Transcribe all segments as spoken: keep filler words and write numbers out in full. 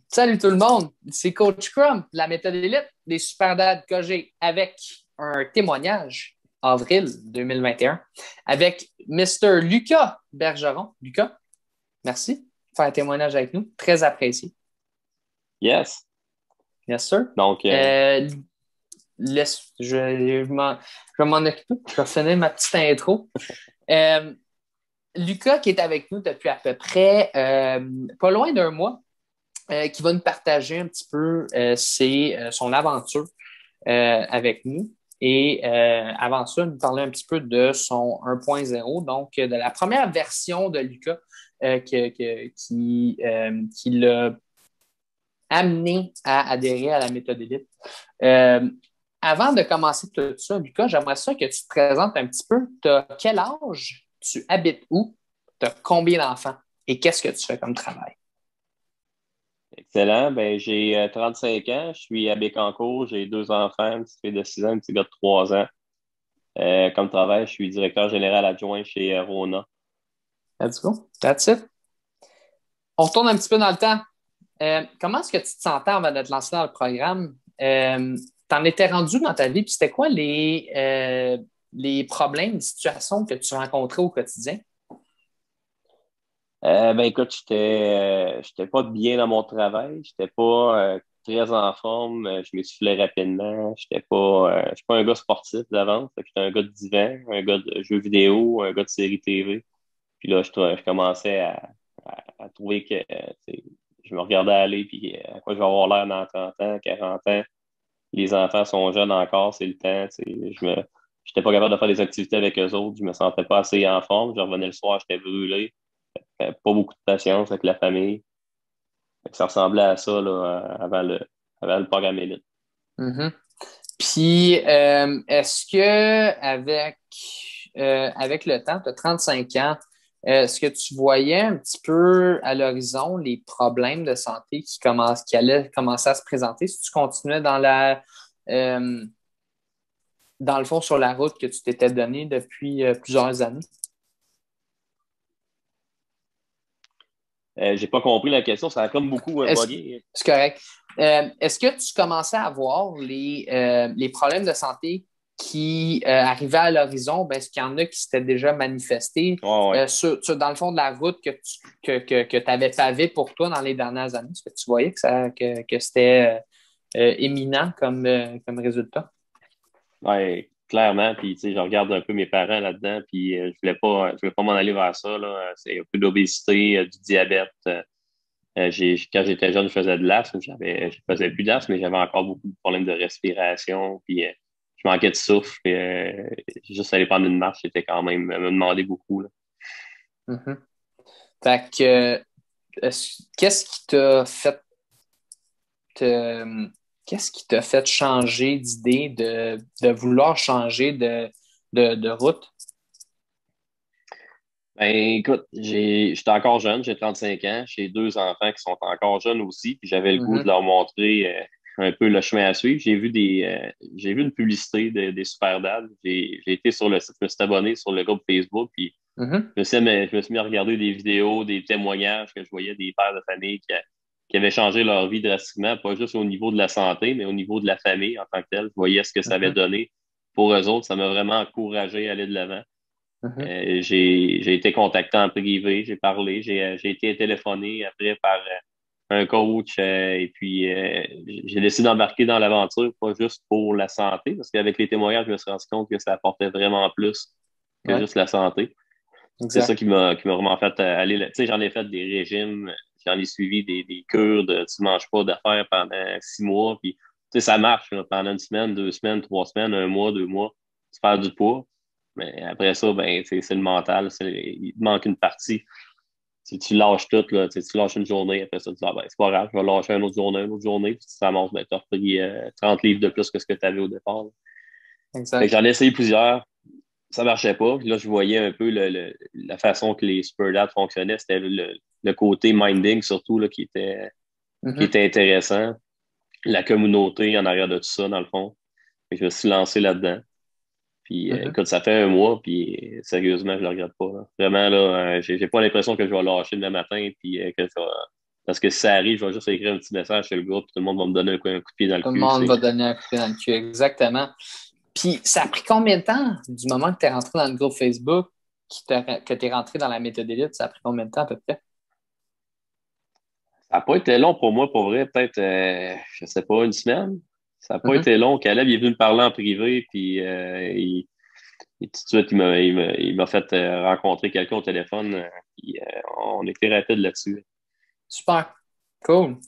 Salut tout le monde, c'est Coach Crum de la méthode élite des super dads que j'ai avec un témoignage avril deux mille vingt et un avec Mister Lucas Bergeron. Lucas, merci de faire un témoignage avec nous, très apprécié. Yes. Yes, sir. Donc, euh, Euh, laisse, je, je m'en- je vais m'en occuper. Je vais finir ma petite intro. Euh, Lucas qui est avec nous depuis à peu près euh, pas loin d'un mois. Euh, qui va nous partager un petit peu euh, ses, euh, son aventure euh, avec nous. Et euh, avant ça, nous parler un petit peu de son un point zéro, donc euh, de la première version de Lucas euh, que, que, qui, euh, qui l'a amené à adhérer à la méthode élite. Euh, Avant de commencer tout ça, Lucas, j'aimerais ça que tu te présentes un petit peu. Tu as quel âge? Tu habites où? Tu as combien d'enfants? Et qu'est-ce que tu fais comme travail? excellent. Ben, j'ai euh, trente-cinq ans. Je suis à Bécancour. J'ai deux enfants, une petite fille de six ans, un petit gars de trois ans. Euh, comme travail, je suis directeur général adjoint chez euh, Rona. Let's go. That's it. On retourne un petit peu dans le temps. Euh, comment est-ce que tu te sentais avant de te lancer dans le programme? Euh, T'en étais rendu dans ta vie, puis c'était quoi les, euh, les problèmes, les situations que tu rencontrais au quotidien? Euh, ben, écoute, j'étais, euh, j'étais pas bien dans mon travail. J'étais pas euh, très en forme. Euh, Je m'essoufflais rapidement. J'étais pas, euh, je suis pas un gars sportif d'avance. Fait que J'étais un gars de divan, un gars de jeux vidéo, un gars de séries T V. Puis là, je, je commençais à, à, à trouver que euh, tu sais, je me regardais aller, puis euh, à quoi je vais avoir l'air dans trente ans, quarante ans. Les enfants sont jeunes encore, c'est le temps. Tu sais, je me, j'étais pas capable de faire des activités avec eux autres. Je me sentais pas assez en forme. Je revenais le soir, j'étais brûlé. J'avais pas beaucoup de patience avec la famille. Fait que ça ressemblait à ça là, avant le, avant le programme élite. Mhm. Puis, euh, est-ce que avec, euh, avec le temps, tu as trente-cinq ans, euh, est-ce que tu voyais un petit peu à l'horizon les problèmes de santé qui commencent, qui allaient commencer à se présenter si tu continuais dans la, euh, dans le fond, sur la route que tu t'étais donnée depuis euh, plusieurs années? Euh, j'ai pas compris la question, ça a comme beaucoup euh, Est-ce, bugué. c'est correct. Euh, est-ce que tu commençais à voir les, euh, les problèmes de santé qui euh, arrivaient à l'horizon? Ben, est-ce qu'il y en a qui s'étaient déjà manifestés Ouais, ouais. euh, sur, sur- dans le fond de la route que tu que, que, que avais pavé pour toi dans les dernières années? Est-ce que tu voyais que, ça, que, que c'était euh, euh, éminent comme, euh, comme résultat? Ouais, clairement. Puis, tu sais, je regarde un peu mes parents là-dedans, puis euh, je voulais pas, je voulais pas m'en aller vers ça, là. Euh, C'est un peu d'obésité, euh, du diabète. euh, euh, j'ai, quand j'étais jeune, je faisais de l'asthme. J'avais, je faisais plus d'asthme, mais j'avais encore beaucoup de problèmes de respiration. Puis, euh, je manquais de souffle. Puis, euh, juste aller prendre une marche, c'était quand même, me demander beaucoup, là. Mhm. Fait que, euh, est-ce- qu'est-ce qui t'a fait te- qu'est-ce qui t'a fait changer d'idée de, de vouloir changer de, de, de route? Ben, écoute, j'ai, j'étais encore jeune, j'ai trente-cinq ans, j'ai deux enfants qui sont encore jeunes aussi, puis j'avais le goût de Mhm, leur montrer euh, un peu le chemin à suivre. J'ai vu des, euh, j'ai vu une publicité de- des Super Dads. J'ai, j'ai été sur le site, je me suis abonné sur le groupe Facebook, puis mhm, je me suis, mis- je me suis mis à regarder des vidéos, des témoignages que je voyais des pères de famille qui, qui avaient changé leur vie drastiquement, pas juste au niveau de la santé, mais au niveau de la famille en tant que telle. Je voyais ce que ça avait mhm, donné pour eux autres. Ça m'a vraiment encouragé à aller de l'avant. mhm. Euh, j'ai, j'ai été contacté en privé, j'ai parlé, j'ai, euh, j'ai été téléphoné après par euh, un coach euh, et puis euh, j'ai décidé d'embarquer dans l'aventure, pas juste pour la santé, parce qu'avec les témoignages, je me suis rendu compte que ça apportait vraiment plus que Ouais, juste la santé. C'est ça exact. qui m'a qui m'a vraiment fait euh, aller là. Tu sais, j'en ai fait des régimes, j'en ai suivi des, des cures de tu manges pas d'affaires pendant six mois, puis tu sais, ça marche là, pendant une semaine, deux semaines, trois semaines, un mois, deux mois, tu perds du poids. Mais après ça, ben, c'est c'est le mental, c'est, il te manque une partie. Si tu lâches tout, là, tu sais, tu lâches une journée, après ça, tu dis, ah, ben, c'est pas grave, je vais lâcher une autre journée, une autre journée, puis tu te ramasses, ben, tu as repris euh, trente livres de plus que ce que tu avais au départ, là. Fait que Exact. j'en ai essayé plusieurs, ça marchait pas. Puis là, je voyais un peu le, le- la façon que les Super Dads fonctionnaient. C'était le, le côté minding, surtout, là, qui était, qui Mhm, était intéressant. La communauté en arrière de tout ça, dans le fond. Fait que je me suis lancé là-dedans. Puis, euh, mhm. écoute, ça fait un mois, puis euh, sérieusement, je le regrette pas, là. Vraiment, là, euh, j'ai, j'ai pas l'impression que je vais lâcher demain matin, puis euh, que ça va, Parce que si ça arrive, je vais juste écrire un petit message sur le groupe, tout le monde va me donner un coup, un coup de pied dans le Tout le cul. monde C'est... va donner un coup de pied dans le cul, exactement. Puis, ça a pris combien de temps du moment que tu es rentré dans le groupe Facebook que tu es rentré dans la méthode élite? Ça a pris combien de temps à peu près? Ça n'a pas été long pour moi, pour vrai. Peut-être, euh, je sais pas, une semaine. Ça n'a pas Mm-hmm. été long. Caleb, il est venu me parler en privé, puis euh, il, il- tout de suite, il m'a, il m'a, il m'a fait euh, rencontrer quelqu'un au téléphone. Euh, puis, euh, on était rapide là-dessus. Super. Cool.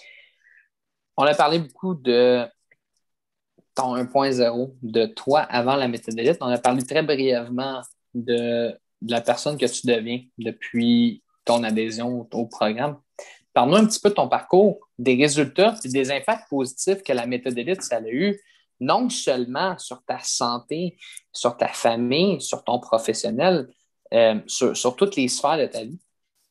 On a parlé beaucoup de ton un point zéro, de toi avant la méthode élite. On a parlé très brièvement de, de la personne que tu deviens depuis ton adhésion au, au programme. Parle-nous un petit peu de ton parcours, des résultats et des impacts positifs que la méthode élite, ça a eu, non seulement sur ta santé, sur ta famille, sur ton professionnel, euh, sur, sur toutes les sphères de ta vie.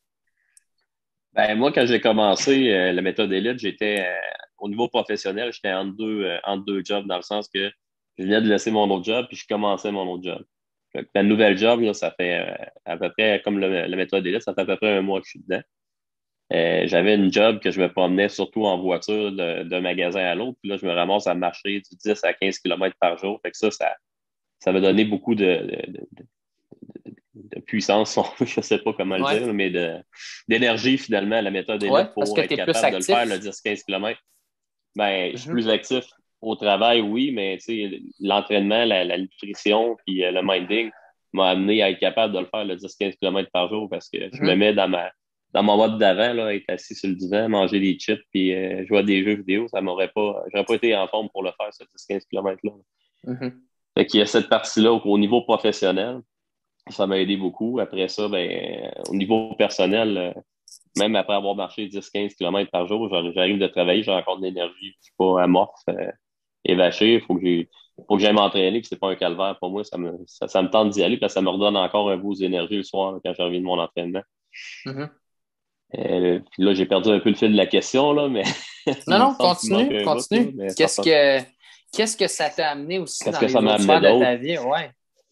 Ben, moi, quand j'ai commencé euh, la méthode élite, j'étais euh, au niveau professionnel, j'étais entre deux, euh, entre deux jobs, dans le sens que je venais de laisser mon autre job, puis je commençais mon autre job. Fait que la nouvelle job, là, ça fait euh, à peu près, comme le- la méthode élite, ça fait à peu près un mois que je suis dedans. Euh, j'avais une job que je me promenais surtout en voiture de- d'un magasin à l'autre, puis là, je me ramasse à marcher du dix à quinze kilomètres par jour. Fait que ça, ça, ça m'a donné beaucoup de, de, de, de puissance, si on veut, je sais pas comment le Ouais, dire, mais de, d'énergie finalement, la méthode ouais, élite parce pour que être tu es plus capable de le faire, le actif. dix quinze kilomètres. Ben, je suis Mhm, plus actif au travail, oui, mais tu sais, l'entraînement, la, la nutrition, puis euh, le minding m'a amené à être capable de le faire le dix quinze kilomètres par jour parce que je me mhm, mets dans ma dans mon mode d'avant, là, être assis sur le divan, manger des chips, puis euh, jouer à des jeux vidéo, ça m'aurait pas, j'aurais pas été en forme pour le faire, ce dix quinze kilomètres-là. mhm. Fait qu'il y a cette partie-là au, au niveau professionnel, ça m'a aidé beaucoup. Après ça, ben, euh, au niveau personnel, euh, même après avoir marché dix quinze kilomètres par jour, j'arrive j'arrive de travailler, j'ai encore de l'énergie, je suis pas amorphe, euh, évaché, il faut que j'ai faut que j'aille m'entraîner, puis c'est pas un calvaire pour moi, ça me, ça, ça me tente d'y aller, parce que ça me redonne encore un boost d'énergie le soir là, quand je reviens de mon entraînement. Mhm. Euh, puis là, j'ai perdu un peu le fil de la question, là, mais Non, il me non, semble qu'il me manque continue, un bout, là, continue. mais ça Qu'est-ce ressemble. que, qu'est-ce que ça t'a amené aussi Qu'est-ce dans que ça les m'a autres amené sphères de d'autre? ta vie? Ouais.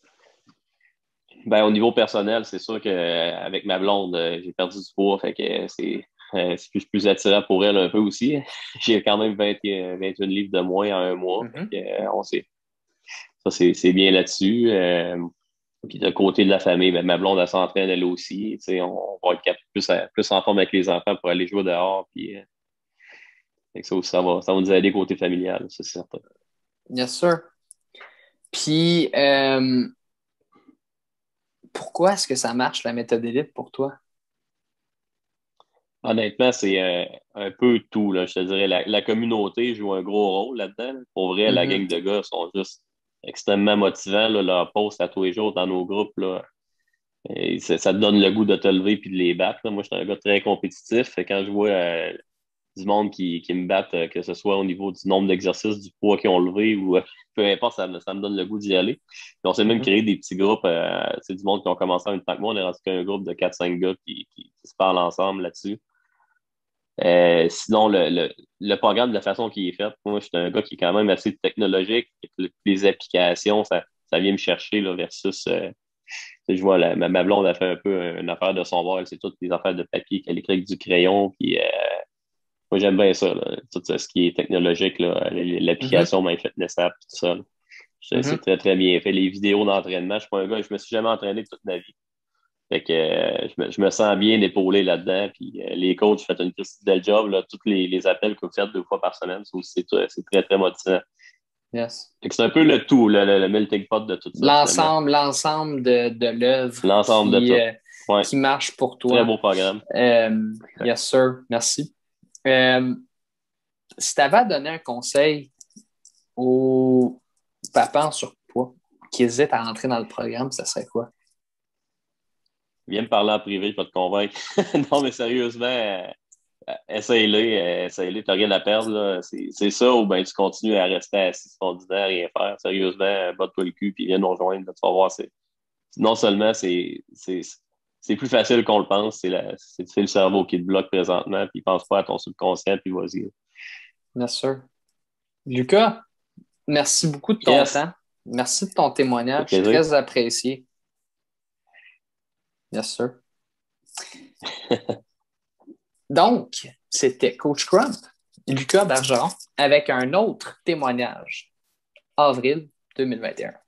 Ben, au niveau personnel, c'est sûr que euh, avec ma blonde, euh, j'ai perdu du poids, fait que euh, c'est euh, c'est plus, plus attirant pour elle un peu aussi. J'ai quand même vingt et- vingt et un livres de moins en un mois, fait Mhm, que, euh, on sait, ça c'est c'est bien là-dessus. Euh, puis de côté de la famille, ben, ma blonde elle s'entraîne elle aussi, tu sais, on, on va être cap- plus, à- plus en forme avec les enfants pour aller jouer dehors, puis euh, fait que ça aussi ça va ça va nous aider côté familial, ça, c'est certain. bien sûr. Puis, euh, pourquoi est-ce que ça marche, la méthode élite, pour toi? Honnêtement, c'est euh, un peu tout, là. Je te dirais, la, la communauté joue un gros rôle là-dedans. Pour vrai, la gang Mhm, de gars sont juste extrêmement motivants, là, leurs posts à tous les jours dans nos groupes, là. Et ça, ça te donne le goût de te lever puis de les battre, là. Moi, je suis un gars très compétitif. Et quand je vois euh, du monde qui, qui me battent, euh, que ce soit au niveau du nombre d'exercices, du poids qu'ils ont levé ou euh, peu importe, ça, me- ça me donne le goût d'y aller. Puis on s'est même mhm, créé des petits groupes. Euh, c'est du monde qui ont commencé en même temps que moi. On est rendu qu'un groupe de quatre cinq gars qui, qui, qui se parlent ensemble là-dessus. Euh, sinon, le, le, le programme, de la façon qu'il est fait, moi, je suis un gars qui est quand même assez technologique. Les applications, ça, ça vient me chercher là, versus, euh, tu sais, je vois, la, ma, ma blonde a fait un peu une affaire de son bord. Elle, c'est toutes les affaires de papier qu'elle écrit avec du crayon. Puis, euh, moi, j'aime bien ça, là, tout ce qui est technologique, là, mhm, l'application MyFitnessApp, tout ça. Là. C'est c'est mhm. très, très bien fait. Les vidéos d'entraînement, je suis pas un gars, je me suis jamais entraîné toute ma vie. Fait que euh, je, me, je me sens bien épaulé là-dedans. Puis euh, les coachs, faites une petite belle job. Là, tous les, les appels que vous faites deux fois par semaine, c'est aussi- c'est très, c'est très, très motivant. Yes. Fait que c'est un peu le tout, le, le, le melting pot de tout ça, finalement. L'ensemble, l'ensemble de, de l'œuvre L'ensemble de qui, tout. euh, Ouais. qui marche pour Très toi. beau programme. Euh, yes, sir. Merci. Euh, si tu avais à donner un conseil aux papas en surpoids qui hésitent à entrer dans le programme, ça serait quoi? Viens me parler en privé, je vais te convaincre. Non, mais sérieusement, euh, euh, essaye-le. Euh, essaye-le, t'as rien à perdre. Là. C'est, c'est ça, ou bien tu continues à rester assis sur ton divan, à rien faire. Sérieusement, euh, batte-toi le cul, puis viens nous rejoindre. Là, tu vas voir, c'est, non seulement c'est, c'est, c'est plus facile qu'on le pense, c'est, la, c'est, c'est le cerveau qui te bloque présentement, puis pense pas à ton subconscient, puis vas-y. Bien sûr. Lucas, merci beaucoup de ton Yes, temps. Merci de ton ça fait témoignage. plaisir. Très apprécié. Bien sûr. Donc, c'était Coach Crump, Lucas Bergeron, avec un autre témoignage, avril deux mille vingt et un.